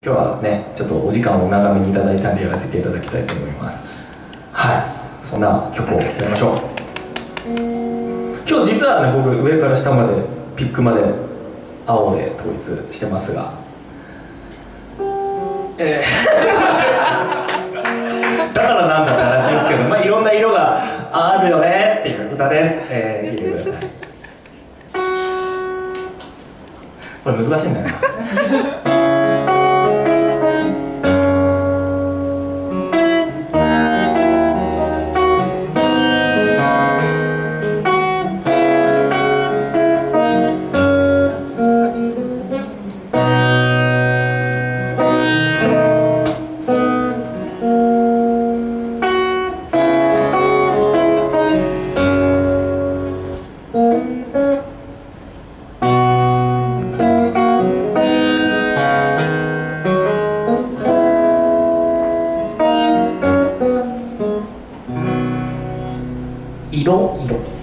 今日はねちょっとお時間をお長めにいただいたんでやらせていただきたいと思います。はい、そんな曲をやりましょう。今日実はね僕上から下までピックまで青で統一してますが、だからなんだって話ですけど、まあいろんな色があるよねっていう歌です。聴いてください。これ難しいんだよな。色